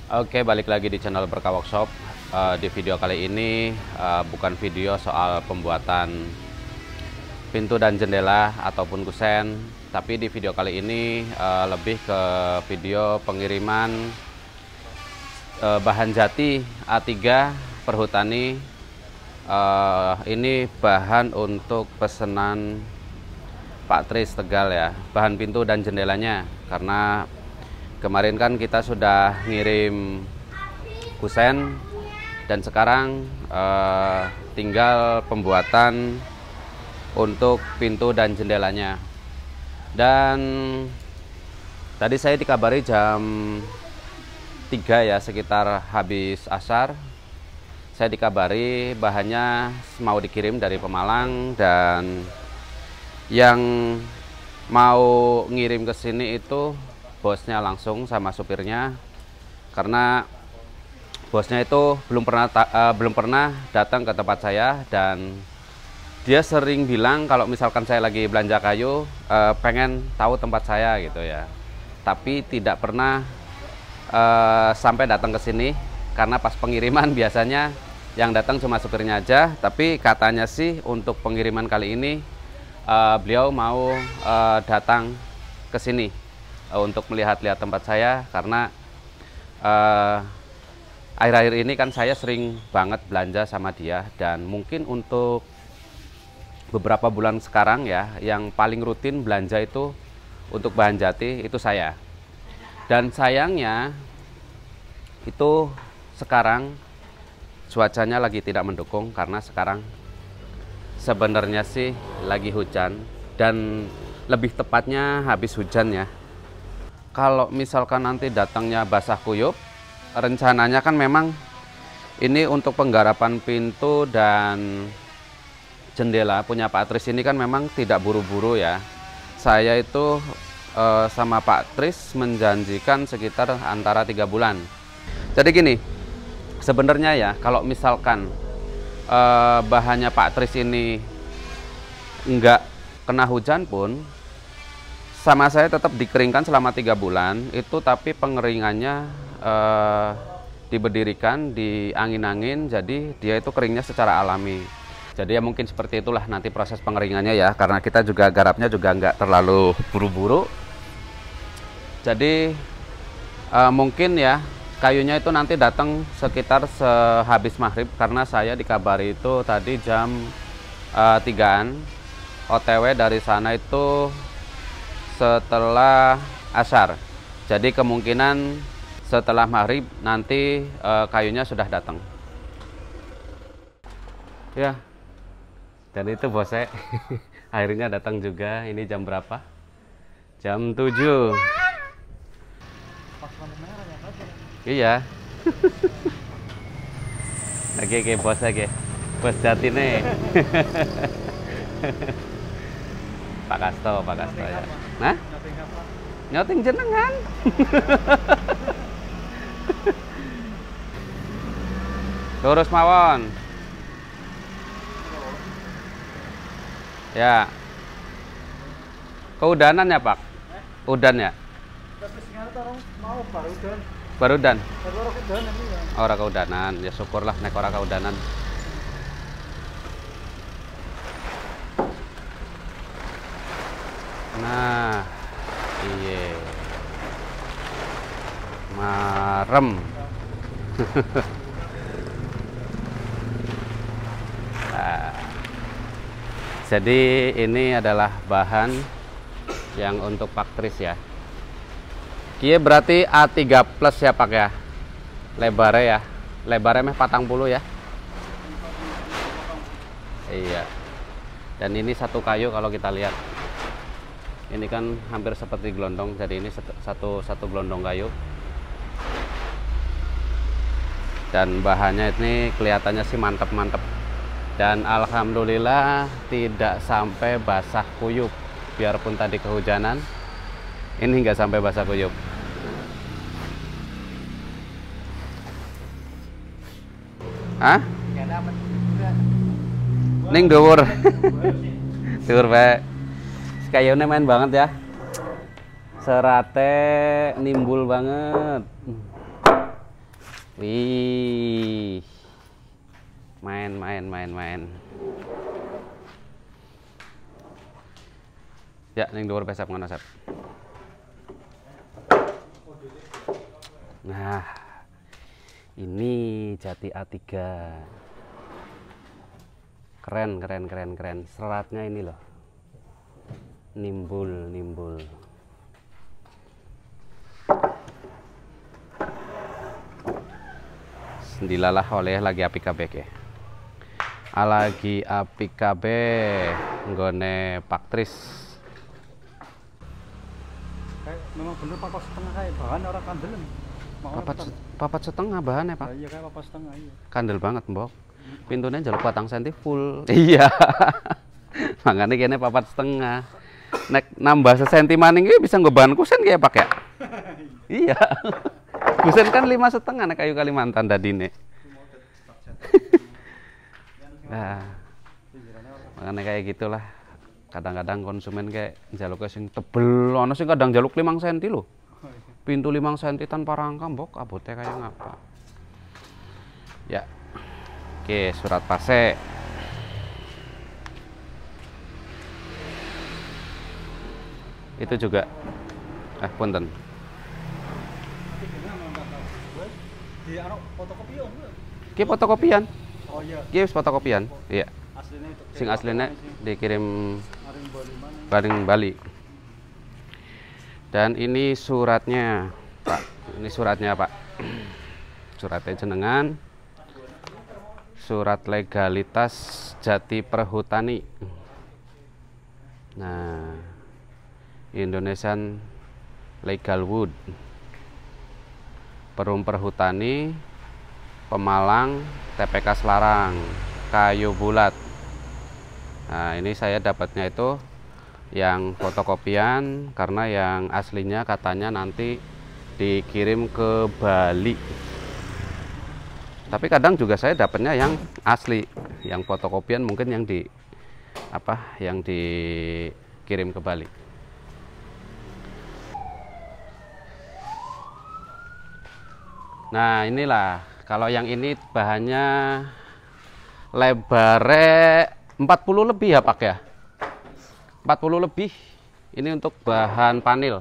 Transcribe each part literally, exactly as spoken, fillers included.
Oke, balik lagi di channel Berkah Workshop. Uh, di video kali ini uh, bukan video soal pembuatan pintu dan jendela ataupun kusen, tapi di video kali ini uh, lebih ke video pengiriman uh, bahan jati A tiga Perhutani. Uh, ini bahan untuk pesanan Pak Tris Tegal ya, bahan pintu dan jendelanya, karena kemarin kan kita sudah ngirim kusen dan sekarang uh, tinggal pembuatan untuk pintu dan jendelanya. Dan tadi saya dikabari jam tiga ya, sekitar habis asar. Saya dikabari bahannya mau dikirim dari Pemalang, dan yang mau ngirim ke sini itu bosnya langsung sama supirnya, karena bosnya itu belum pernah uh, belum pernah datang ke tempat saya, dan dia sering bilang kalau misalkan saya lagi belanja kayu uh, pengen tahu tempat saya gitu ya, tapi tidak pernah uh, sampai datang ke sini, karena pas pengiriman biasanya yang datang cuma supirnya aja. Tapi katanya sih untuk pengiriman kali ini uh, beliau mau uh, datang ke sini uh, untuk melihat-lihat tempat saya, karena uh, akhir-akhir ini kan saya sering banget belanja sama dia, dan mungkin untuk beberapa bulan sekarang ya, yang paling rutin belanja itu untuk bahan jati itu saya. Dan sayangnya itu sekarang cuacanya lagi tidak mendukung, karena sekarang sebenarnya sih lagi hujan, dan lebih tepatnya habis hujan ya. Kalau misalkan nanti datangnya basah kuyup, rencananya kan memang ini untuk penggarapan pintu dan jendela punya Pak Tris ini kan memang tidak buru-buru ya. Saya itu eh, sama Pak Tris menjanjikan sekitar antara tiga bulan. Jadi gini, sebenarnya ya, kalau misalkan eh, bahannya Pak Tris ini enggak kena hujan pun, sama saya tetap dikeringkan selama tiga bulan itu, tapi pengeringannya eh, diberdirikan di angin-angin, jadi dia itu keringnya secara alami. Jadi ya mungkin seperti itulah nanti proses pengeringannya ya, karena kita juga garapnya juga nggak terlalu buru-buru. Jadi eh, mungkin ya kayunya itu nanti datang sekitar sehabis maghrib, karena saya dikabari itu tadi jam uh, tigaan, O T W dari sana itu setelah asar. Jadi kemungkinan setelah maghrib nanti uh, kayunya sudah datang. Ya, dan itu bosnya akhirnya datang juga. Ini jam berapa? Jam tujuh. Iya. Lagi ke bos lagi. Bos jatine. Pak Kasto, Pak Kasto ya. Nah? Nyoting jenengan. Lurus mawon. Ya. Keudanan ya, Pak? Udan ya? Barudan. Ora keudanan, ya syukurlah nek ora keudanan. Nah, iya. Marem. Nah, jadi ini adalah bahan yang untuk Pak Tris ya. Kia berarti A tiga plus ya Pak ya, lebarnya ya, lebarnya meh patang puluh ya. Iya. Dan ini satu kayu kalau kita lihat, ini kan hampir seperti gelondong, jadi ini satu satu gelondong kayu. Dan bahannya ini kelihatannya sih mantep-mantep. Dan alhamdulillah tidak sampai basah kuyup, biarpun tadi kehujanan, ini nggak sampai basah kuyup. Hah? Ning dhuwur. Dhuwur bae. Kayunya main banget ya. Serate nimbul banget. Wih, main main main main. Ya, ning dhuwur pesep ngono, Sep. Nah, ini jati A tiga. Keren, keren, keren, keren. Seratnya ini loh. Nimbul, nimbul. Dilalah oleh lagi api kabeh ke. Lagi api kabeh nggone Pak Tris. Kayak memang bener papat setengah kayak bahan orang kandelem. Papat, papat setengah bahannya, Pak. Nah, iya kayak papat setengah iya. Kandel banget, Mbok. Pintunya jaluk patang senti full. Iya. Makanya kene papat setengah. Nek nambah sesenti maning iki bisa nggo bahan kusen kayak Pak ya. Iya. Kusen kan lima setengah nek kayu Kalimantan dadine. Nah. Makanya kayak gitulah. Kadang-kadang konsumen kayak jaluknya sing tebel, ono sing kadang jaluk lima senti lho. Pintu lima senti tanpa rangka, Mbok, abote kayak ngapa. Ya. Oke, surat pase. Itu juga. Eh, punten. Di anu fotokopian. Ki fotokopian. Oh iya. Ki wis fotokopian. Iya. Aslinya itu. Sing aslinya dikirim Aring Bali mana? bareng Bali. Dan ini suratnya, Pak. Ini suratnya, Pak. Suratnya jenengan. Surat legalitas Jati Perhutani. Nah, Indonesian Legal Wood. Perum Perhutani, Pemalang, T P K Selarang, kayu bulat. Nah, ini saya dapatnya itu yang fotokopian karena yang aslinya katanya nanti dikirim ke Bali. Tapi kadang juga saya dapatnya yang asli, yang fotokopian mungkin yang di apa, yang dikirim ke Bali. Nah, inilah kalau yang ini bahannya lebarnya empat puluh lebih ya, Pak ya. empat puluh lebih. Ini untuk bahan panel.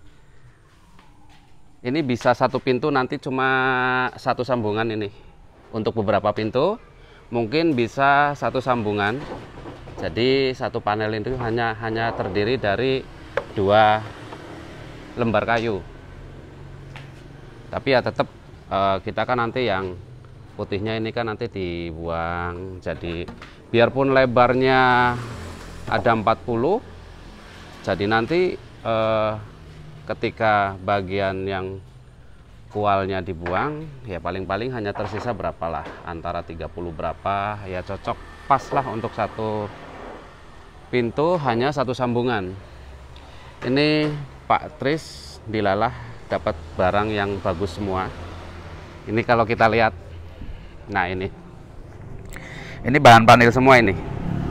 Ini bisa satu pintu nanti cuma satu sambungan ini. Untuk beberapa pintu mungkin bisa satu sambungan. Jadi satu panel itu hanya hanya terdiri dari dua lembar kayu. Tapi ya tetap eh, kita kan nanti yang putihnya ini kan nanti dibuang. Jadi biarpun lebarnya ada empat puluh, jadi nanti eh, ketika bagian yang kualnya dibuang, ya paling-paling hanya tersisa berapalah, antara tiga puluh berapa, ya cocok pas lah untuk satu pintu, hanya satu sambungan. Ini Pak Tris dilalah dapat barang yang bagus semua. Ini kalau kita lihat, nah ini, ini bahan panel semua ini.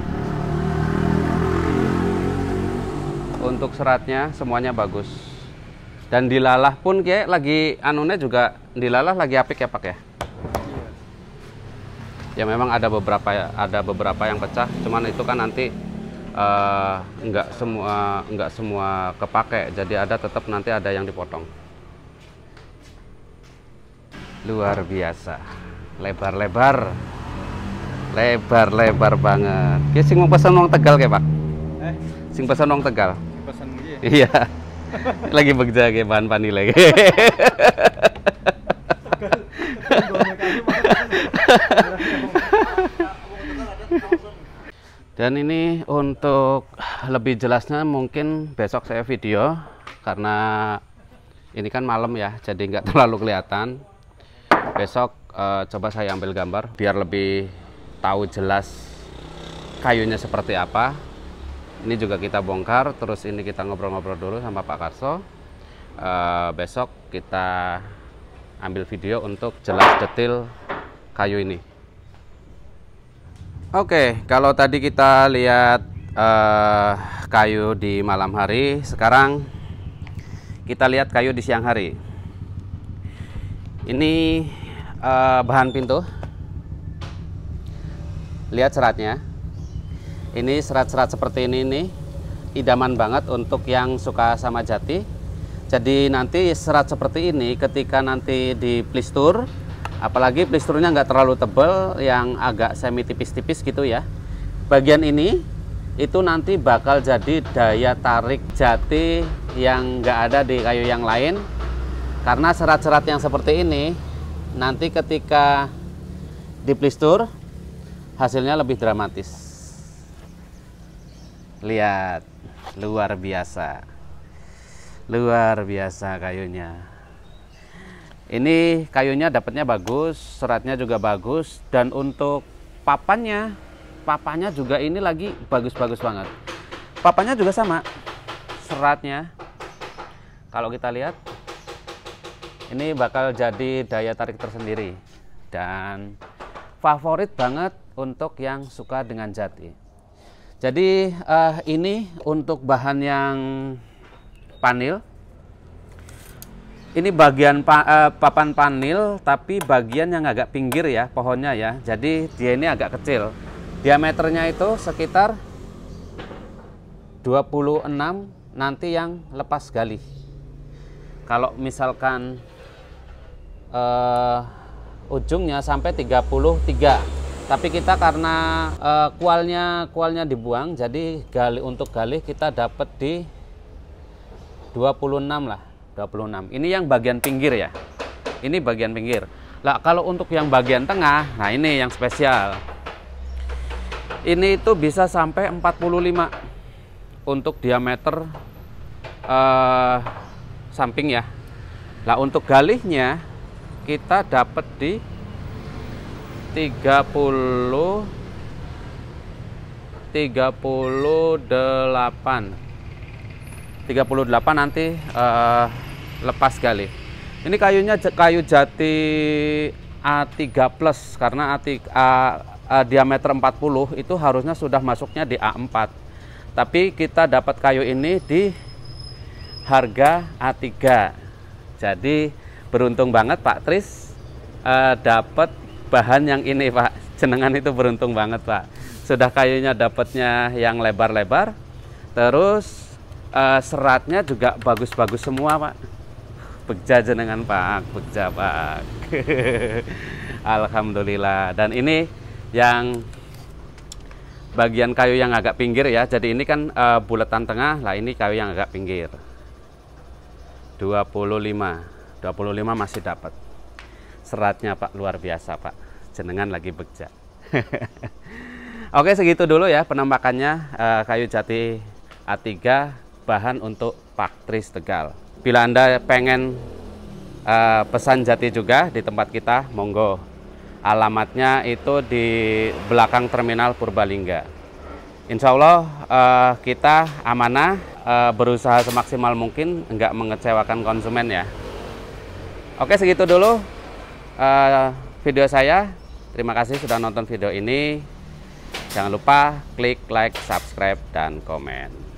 Untuk seratnya semuanya bagus. Dan dilalah pun kayak lagi anunya juga dilalah lagi apik ya, Pak ya. Ya memang ada beberapa ya, ada beberapa yang pecah, cuman itu kan nanti uh, enggak semua enggak semua kepake, jadi ada tetap nanti ada yang dipotong. Luar biasa. Lebar-lebar. Lebar-lebar banget. Ki sing mau pesen wong Tegal kayak, Pak? Eh, Sing pesen wong Tegal. pesan iki. Iya. Lagi bekerja kayak bahan pani lagi. Dan ini untuk lebih jelasnya mungkin besok saya video, karena ini kan malam ya, jadi nggak terlalu kelihatan. Besok eh, coba saya ambil gambar biar lebih tahu jelas kayunya seperti apa. Ini juga kita bongkar, terus ini kita ngobrol-ngobrol dulu sama Pak Karso. Uh, besok kita ambil video untuk jelas detail kayu ini. Oke, kalau tadi kita lihat uh, kayu di malam hari, sekarang kita lihat kayu di siang hari. Ini uh, bahan pintu. Lihat seratnya. Ini serat-serat seperti ini nih, idaman banget untuk yang suka sama jati. Jadi nanti serat seperti ini ketika nanti di plistur, apalagi plisturnya nggak terlalu tebal, yang agak semi tipis-tipis gitu ya. Bagian ini itu nanti bakal jadi daya tarik jati yang nggak ada di kayu yang lain. Karena serat-serat yang seperti ini nanti ketika di plistur hasilnya lebih dramatis. Lihat, luar biasa. Luar biasa kayunya. Ini kayunya dapatnya bagus, seratnya juga bagus, dan untuk papannya, papannya juga ini lagi bagus-bagus banget. Papannya juga sama, seratnya. Kalau kita lihat, ini bakal jadi daya tarik tersendiri dan favorit banget untuk yang suka dengan jati. Jadi uh, ini untuk bahan yang panil. Ini bagian pa, uh, papan panil, tapi bagian yang agak pinggir ya pohonnya ya. Jadi dia ini agak kecil. Diameternya itu sekitar dua puluh enam, nanti yang lepas gali. Kalau misalkan uh, ujungnya sampai tiga puluh tiga. Tapi kita karena uh, kualnya kualnya dibuang, jadi gali untuk gali kita dapat di dua puluh enam lah. dua puluh enam. Ini yang bagian pinggir ya. Ini bagian pinggir. Lah kalau untuk yang bagian tengah, nah ini yang spesial. Ini itu bisa sampai empat puluh lima untuk diameter uh, samping ya. Lah untuk galihnya kita dapat di tiga puluh tiga puluh delapan. tiga puluh delapan nanti uh, lepas gali. Ini kayunya kayu jati A tiga plus karena A tiga, A, A, diameter empat puluh itu harusnya sudah masuknya di A empat. Tapi kita dapat kayu ini di harga A tiga. Jadi beruntung banget Pak Tris uh, dapat bahan yang ini Pak. Jenengan itu beruntung banget Pak. Sudah kayunya dapatnya yang lebar-lebar. Terus uh, seratnya juga bagus-bagus semua Pak. Begja jenengan Pak, begja Pak. Alhamdulillah. Dan ini yang bagian kayu yang agak pinggir ya. Jadi ini kan uh, bulatan tengah, lah ini kayu yang agak pinggir. dua puluh lima. dua puluh lima masih dapat. Seratnya Pak luar biasa Pak. Jenengan lagi begja. Oke, segitu dulu ya penampakannya uh, kayu jati A tiga bahan untuk Pak Tris Tegal. Bila Anda pengen uh, pesan jati juga di tempat kita, monggo. Alamatnya itu di belakang terminal Purbalingga. Insya Allah uh, kita amanah, uh, berusaha semaksimal mungkin, nggak mengecewakan konsumen ya. Oke, segitu dulu uh, video saya. Terima kasih sudah nonton video ini. Jangan lupa klik like, subscribe, dan komen.